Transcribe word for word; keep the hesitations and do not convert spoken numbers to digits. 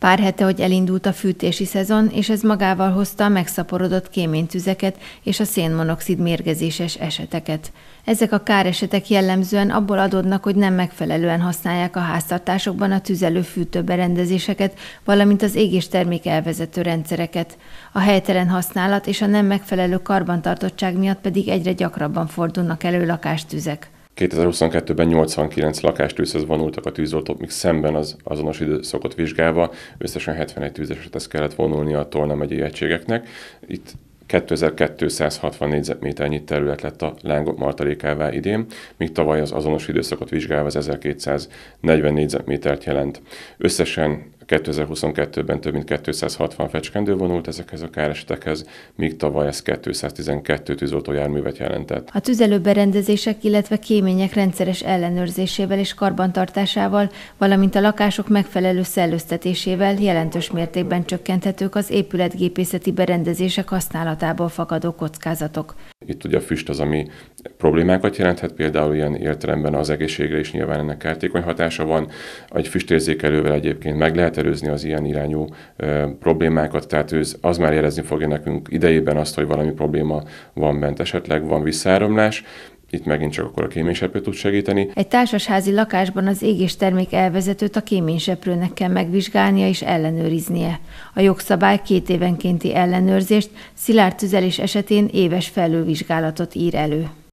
Pár hete, hogy elindult a fűtési szezon, és ez magával hozta a megszaporodott kéménytüzeket és a szénmonoxid mérgezéses eseteket. Ezek a káresetek jellemzően abból adódnak, hogy nem megfelelően használják a háztartásokban a tüzelő-fűtőberendezéseket, valamint az égéstermék elvezető rendszereket. A helytelen használat és a nem megfelelő karbantartottság miatt pedig egyre gyakrabban fordulnak elő lakástüzek. kétezer-huszonkettőben nyolcvankilenc lakástűzhöz vonultak a tűzoltók, míg szemben az azonos időszakot vizsgálva összesen hetvenegy tűzesethez kellett vonulnia a Tolna megyei egységeknek. Itt kétezer-kétszázhatvan négyzetméternyi terület lett a lángok martalékává idén, míg tavaly az azonos időszakot vizsgálva az ezerkétszáznegyven négyzetmétert jelent. Összesen kétezer-huszonkettőben több mint kétszázhatvan fecskendő vonult ezekhez a káresetekhez, míg tavaly ez kétszáztizenkettő tűzoltójárművet jelentett. A tüzelőberendezések, illetve kémények rendszeres ellenőrzésével és karbantartásával, valamint a lakások megfelelő szellőztetésével jelentős mértékben csökkenthetők az épületgépészeti berendezések használatából fakadó kockázatok. Itt ugye a füst az, ami problémákat jelenthet, például ilyen értelemben az egészségre is nyilván ennek kártékony hatása van. Egy füstérzékelővel egyébként meg lehet előzni az ilyen irányú e, problémákat, tehát az, az már jelezni fogja nekünk idejében azt, hogy valami probléma van bent, esetleg van visszáramlás. Itt megint csak akkor a kéményseprő tud segíteni. Egy társasházi lakásban az égéstermék elvezetőt a kéményseprőnek kell megvizsgálnia és ellenőriznie. A jogszabály két évenkénti ellenőrzést, szilárd tüzelés esetén éves felülvizsgálatot ír elő.